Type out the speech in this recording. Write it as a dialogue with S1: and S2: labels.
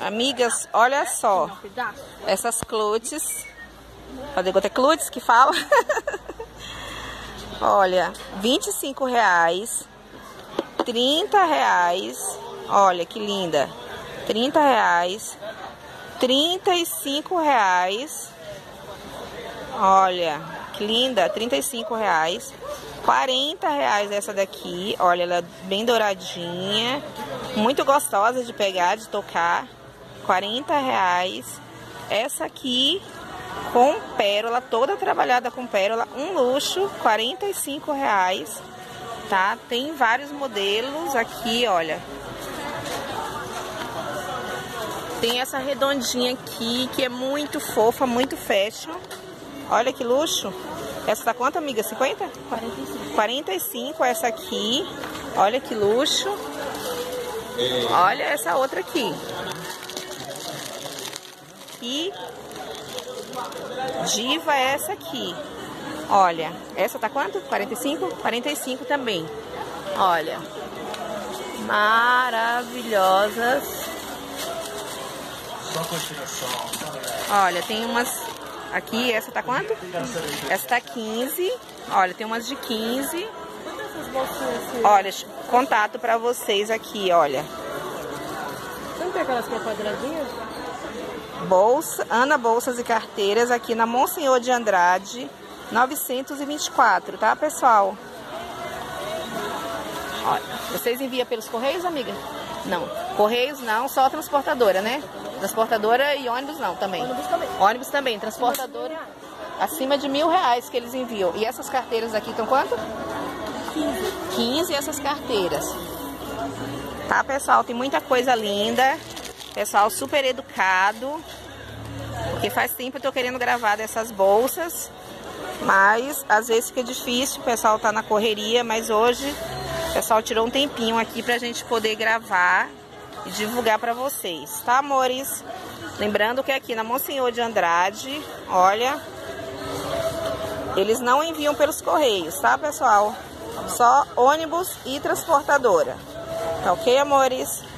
S1: Amigas, olha só. Essas clutes. Cadê clutes que fala? Olha, R$25, R$30. Olha que linda. R$30, R$35. Olha que linda, R$35. R$40 essa daqui. Olha, ela é bem douradinha. Muito gostosa de pegar, de tocar. R$40. Essa aqui com pérola, toda trabalhada com pérola, um luxo, R$45, tá? Tem vários modelos aqui, olha. Tem essa redondinha aqui, que é muito fofa, muito fashion. Olha que luxo. Essa tá quanto, amiga? 50? 45. 45 essa aqui. Olha que luxo. Olha essa outra aqui. Que diva é essa aqui? Olha, essa tá quanto? 45? 45 também. Olha, maravilhosas. Olha, tem umas aqui, essa tá quanto? Essa tá 15. Olha, tem umas de 15. Olha, contato pra vocês aqui, olha.
S2: Você não tem aquelas que é quadradinhas?
S1: Bolsa, Ana Bolsas e Carteiras, aqui na Monsenhor de Andrade, 924, tá, pessoal? Olha, vocês enviam pelos Correios, amiga? Não. Correios não, só transportadora, né? Transportadora e ônibus não, também.
S2: Ônibus também.
S1: Ônibus também, transportadora. Acima de R$1.000 que eles enviam. E essas carteiras aqui estão quanto?
S2: 15.
S1: 15 essas carteiras. Tá, pessoal? Tem muita coisa linda. Pessoal super educado. Porque faz tempo que eu tô querendo gravar dessas bolsas. Mas às vezes fica difícil. O pessoal tá na correria. Mas hoje o pessoal tirou um tempinho aqui pra gente poder gravar e divulgar pra vocês. Tá, amores? Lembrando que aqui na Monsenhor de Andrade, olha, eles não enviam pelos Correios, tá, pessoal? Só ônibus e transportadora. Tá ok, amores?